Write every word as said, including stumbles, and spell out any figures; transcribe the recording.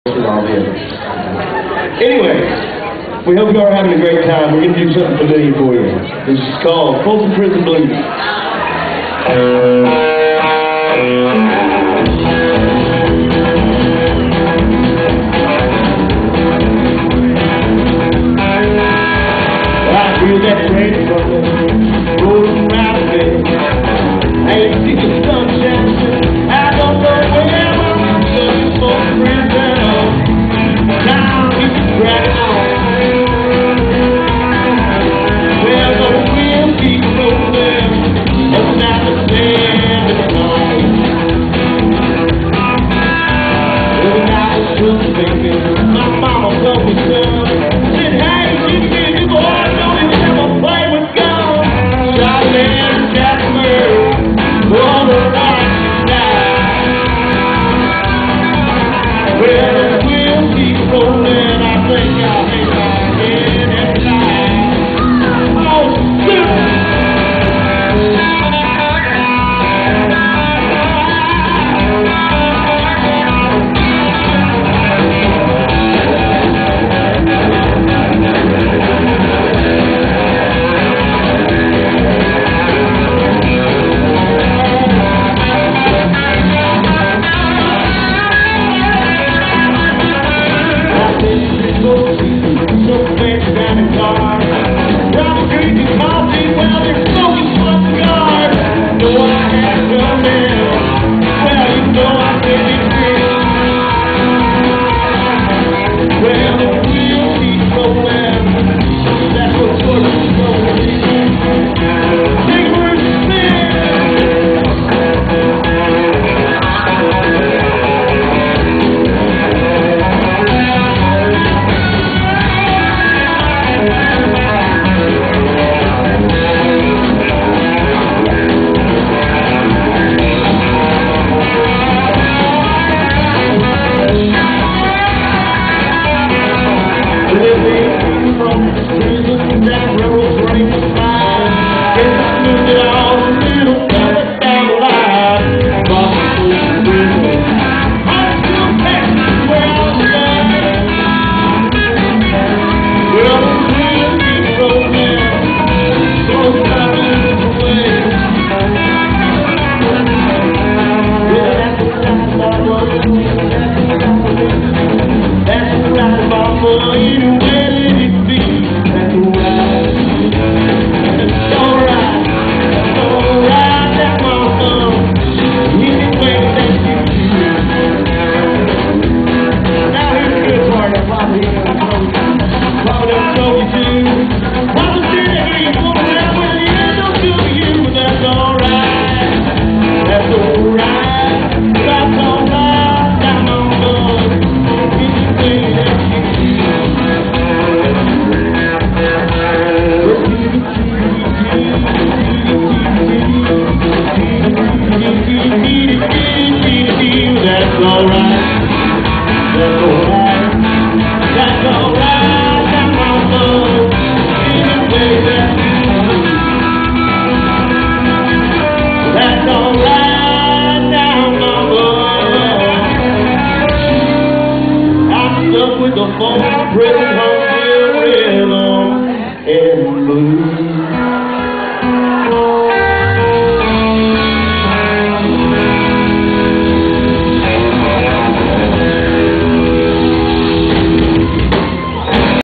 Anyway, we hope you are having a great time. We're going to do something familiar for you. This is called Fulsom Prison Blues. I feel that train coming, rolling around again. I ain't seen the sunshine. I don't know where I'm going. Fulsom Prison, down in the ground. Well, the wheels keep rolling, and now the sand is gone. Well, now it's true, baby. My mama told me so. Said, hey, you need to go on, don't even have a play with God. Charlie and Jasper, all the night now. Well, the wheels keep rolling, I think I'll hang my head at night. Oh, shit! With the phone,